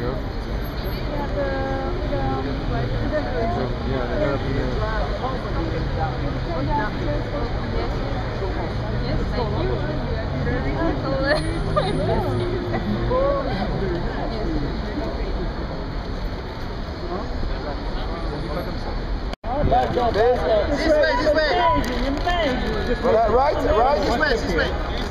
go. Yeah, they have them there. Yes, thank you. Very This way. Well, right, this way.